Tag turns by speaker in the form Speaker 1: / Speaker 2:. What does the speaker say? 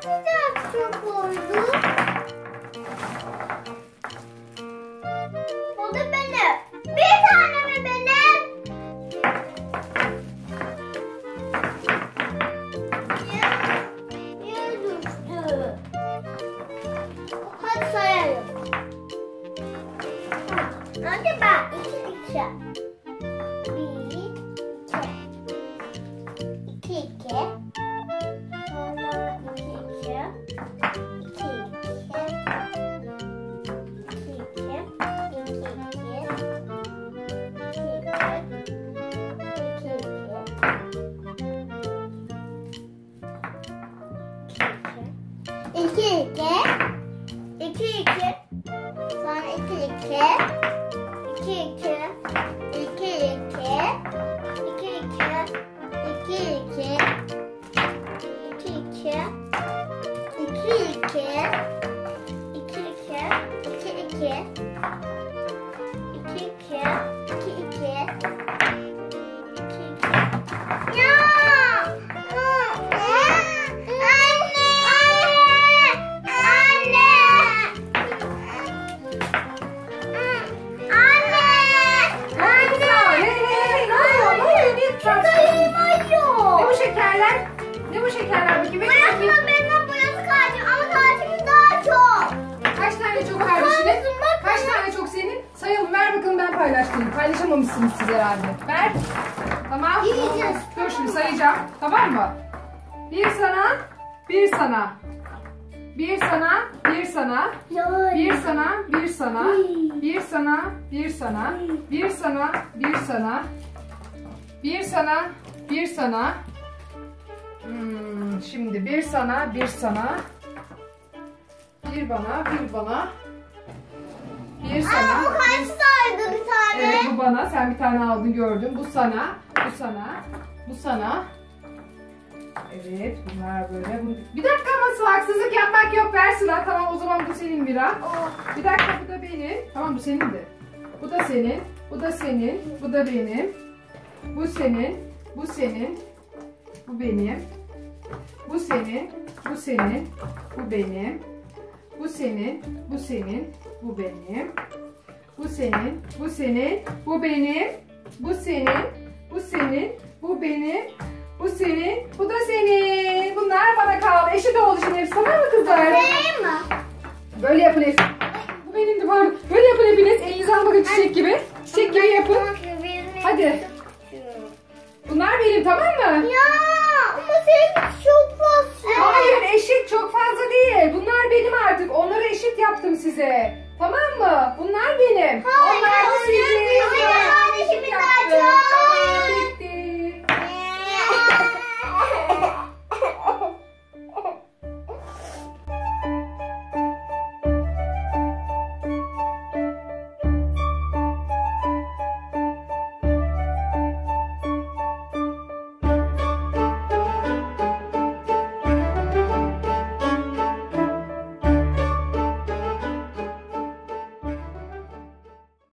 Speaker 1: Sıcak çok oldu. O da benim. Bir tane mi benim? Niye düştü? Hadi sayalım. Önce ben iki. İki. Sonra iki. Sonra
Speaker 2: Ne bu şekerler bakayım?
Speaker 1: Benim boyası kaldı ama tatilin daha çok.
Speaker 2: Kaç tane çok kardeşinin? Kaç tane çok senin? Sayalım, ver bakalım, ben paylaştım. Paylaşamamışsınız siz herhalde. Ver. Tamam.
Speaker 1: Yiyeceğiz.
Speaker 2: Dur şimdi sayacağım. Tamam mı? Bir sana, bir sana. Bir sana, bir sana. Bir sana, bir sana. Bir sana, bir sana. Bir sana, bir sana. Bir sana, bir sana. Şimdi bir sana, bir sana. Bir bana, bir bana. Bir sana.
Speaker 1: Bu kaç saydı bir tane?
Speaker 2: Evet, bu bana. Sen bir tane aldın, gördüm. Bu sana, bu sana, bu sana. Evet, bunlar böyle. Bir dakika ama Sıla, haksızlık yapmak yok. Ver Sıla. Tamam, o zaman bu senin bira. Bir dakika, bu da benim. Tamam, bu senin de. Bu da senin. Bu da senin. Bu da benim. Bu senin. Bu senin. Bu benim. Bu senin. Bu senin. Bu benim. Bu senin. Bu senin. Bu benim. Bu senin. Bu senin. Bu benim. Bu senin. Bu senin. Bu benim. Bu senin. Bu da senin. Bunlar bana kaldı. Eşit oldu şimdi hepsi. Tamam mı kızlar?
Speaker 1: Değil mi?
Speaker 2: Böyle yapın hepsi. Bu benimdi, pardon. Böyle yapın hepiniz. Elinize alın bakın, çiçek gibi. Çiçek gibi yapın. Hadi. Bunlar benim, tamam mı?
Speaker 1: Ya ama senin çok fazla.
Speaker 2: Hayır, eşit, çok fazla değil. Bunlar benim artık. Onları eşit yaptım size. Tamam mı? Bunlar benim.
Speaker 1: Hayır,
Speaker 2: Onlar da sizin.
Speaker 1: kardeşimin daha çok.